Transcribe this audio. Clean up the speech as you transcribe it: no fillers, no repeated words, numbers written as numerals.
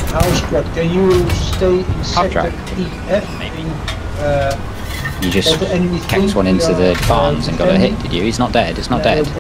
House squad, can you stay in sector EF? Maybe. You just kept one into the barns and got a hit, did you? He's not dead, it's not dead.